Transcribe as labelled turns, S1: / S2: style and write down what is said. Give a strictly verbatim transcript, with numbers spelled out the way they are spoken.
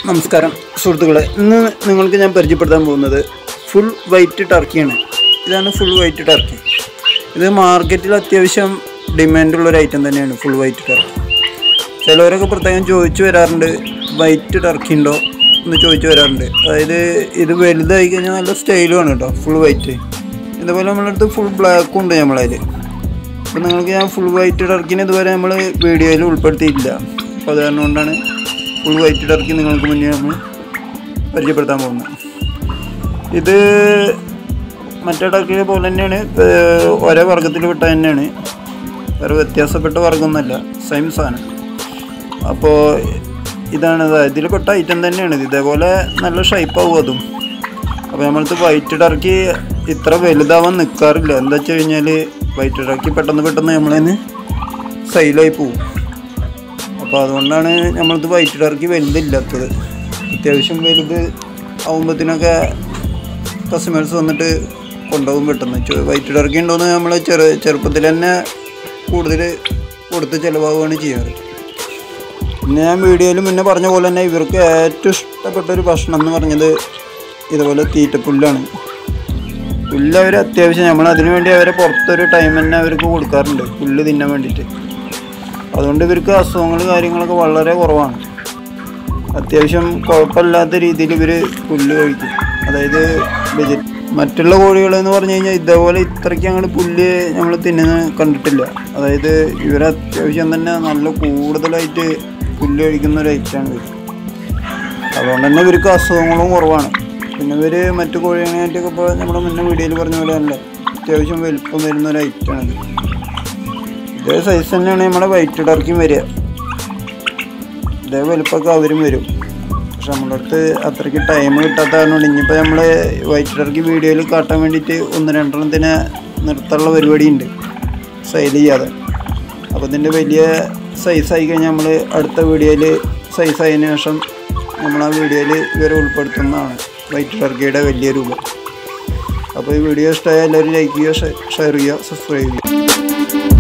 S1: നമസ്കാരം സുഹൃത്തുക്കളെ, ഇന്ന് നിങ്ങൾക്ക് ഞാൻ പരിചയപ്പെടുത്താൻ പോകുന്നത് ഫുൾ വൈറ്റ് ടർക്കിയാണ്. ഇതാണ് ഫുൾ വൈറ്റ് ടർക്കി. ഇത് മാർക്കറ്റിൽ അത്യാവശ്യം ഡിമാൻഡുള്ളൊരു ഐറ്റം തന്നെയാണ് ഫുൾ വൈറ്റ് ടർക്കി. ചിലവരൊക്കെ പ്രത്യേകം ചോദിച്ചു വരാറുണ്ട്, വൈറ്റ് ടർക്കി ഉണ്ടോ എന്ന് ചോദിച്ചു വരാറുണ്ട്. അതായത് ഇത് വലുതായി കഴിഞ്ഞാൽ നല്ല സ്റ്റൈലുമാണ് കേട്ടോ ഫുൾ വൈറ്റ്. ഇതുപോലെ നമ്മളടുത്ത് ഫുൾ ബ്ലാക്കും ഉണ്ട് നമ്മളതിൽ. അപ്പോൾ നിങ്ങൾക്ക് ഞാൻ ഫുൾ വൈറ്റ് ടർക്കിനെ ഇതുവരെ നമ്മൾ വീഡിയോയിൽ ഉൾപ്പെടുത്തിയിട്ടില്ല. അപ്പോൾ അത് കാരണം കൊണ്ടാണ് ഫുൾ വൈറ്റ് ടർക്കി നിങ്ങൾക്ക് മുന്നേ നമ്മൾ പരിചയപ്പെടുത്താൻ പോകുന്നത്. ഇത് മറ്റേ ടർക്കിയെ പോലെ തന്നെയാണ്, ഒരേ വർഗ്ഗത്തിൽ വിട്ട തന്നെയാണ്, വേറെ വ്യത്യാസപ്പെട്ട വർഗ്ഗമൊന്നുമല്ല, സെയിം സാധനം. അപ്പോൾ ഇതാണ് ഇതിൽ പെട്ട ഐറ്റം തന്നെയാണ്. ഇതേപോലെ നല്ല ഷേപ്പാവും അതും. അപ്പോൾ നമ്മളടുത്ത് വൈറ്റ് ടർക്കി ഇത്ര വലുതാവാൻ നിൽക്കാറില്ല. എന്താ വെച്ച് കഴിഞ്ഞാൽ വൈറ്റ് ടർക്കി പെട്ടെന്ന് പെട്ടെന്ന് നമ്മളതിന് സെയിലായി പോവും. അപ്പോൾ അതുകൊണ്ടാണ് നമ്മളിത് വൈറ്റ് ടർക്കി വലുതില്ലാത്തത്. അത്യാവശ്യം വലുത് ആകുമ്പോഴത്തേനൊക്കെ കസ്റ്റമേഴ്സ് വന്നിട്ട് കൊണ്ടുപോകും പെട്ടെന്ന്. വൈറ്റ് ടർക്കി ഉണ്ടോയെന്ന് നമ്മൾ ചെറു ചെറുപ്പത്തിൽ തന്നെ കൂടുതൽ കൊടുത്ത് ചിലവാകുകയാണ് ചെയ്യാറ്. പിന്നെ ഞാൻ വീഡിയോയിൽ മുന്നേ പറഞ്ഞ പോലെ തന്നെ ഇവർക്ക് ഏറ്റവും ഇഷ്ടപ്പെട്ടൊരു ഭക്ഷണം എന്ന് പറഞ്ഞത് ഇതുപോലെ തീറ്റപ്പുല്ലാണ്. പുല്ല് അവർ അത്യാവശ്യം നമ്മൾ അതിനു വേണ്ടി അവരെ പുറത്തൊരു ടൈം തന്നെ അവർക്ക് കൊടുക്കാറുണ്ട് പുല്ല് തിന്നാൻ വേണ്ടിയിട്ട്. അതുകൊണ്ട് ഇവർക്ക് അസുഖങ്ങൾ കാര്യങ്ങളൊക്കെ വളരെ കുറവാണ്. അത്യാവശ്യം കുഴപ്പമില്ലാത്ത രീതിയിൽ ഇവർ പുല്ല് കഴിക്കും. അതായത് വെജി മറ്റുള്ള കോഴികളെന്ന് പറഞ്ഞു കഴിഞ്ഞാൽ ഇതേപോലെ ഇത്രയ്ക്ക് അങ്ങോട്ട് പുല്ല് നമ്മൾ തിന്നുന്ന കണ്ടിട്ടില്ല. അതായത് ഇവർ അത്യാവശ്യം തന്നെ നല്ല കൂടുതലായിട്ട് പുല്ല് കഴിക്കുന്ന ഒരു ഐറ്റമാണ് ഇവർ. അതുകൊണ്ട് തന്നെ ഇവർക്ക് അസുഖങ്ങളും കുറവാണ്. പിന്നെ ഇവർ മറ്റു കോഴികളായിട്ടൊക്കെ ഇപ്പോൾ നമ്മുടെ മുന്നേ വീഡിയോയിൽ പറഞ്ഞ പോലെ തന്നെ അത്യാവശ്യം വലുപ്പം വരുന്ന ഒരു ഐറ്റമാണിത്. ഇതേ സൈസ് തന്നെയാണ് നമ്മുടെ വൈറ്റ് ടർക്കിയും വരിക. ഇതേ വലുപ്പമൊക്കെ അവരും വരും. പക്ഷെ നമ്മുടെ അടുത്ത് അത്രയ്ക്ക് ടൈം കിട്ടാത്ത കാരണം ഇനിയിപ്പോൾ നമ്മൾ വൈറ്റ് ടർക്കി വീഡിയോയിൽ കാട്ടാൻ വേണ്ടിയിട്ട് ഒന്ന് രണ്ടെണ്ണത്തിന് നിർത്താനുള്ള പരിപാടിയുണ്ട് സെയിൽ ചെയ്യാതെ. അപ്പോൾ ഇതിൻ്റെ വലിയ സൈസായി കഴിഞ്ഞാൽ നമ്മൾ അടുത്ത വീഡിയോയിൽ സൈസായതിനു ശേഷം നമ്മൾ ആ വീഡിയോയിൽ ഇവരെ ഉൾപ്പെടുത്തുന്നതാണ് വൈറ്റ് ടർക്കിയുടെ വലിയ രൂപം. അപ്പോൾ ഈ വീഡിയോ ഇഷ്ടമായ എല്ലാവരും ലൈക്ക് ചെയ്യുക, ഷെയർ ചെയ്യുക, സബ്സ്ക്രൈബ് ചെയ്യുക.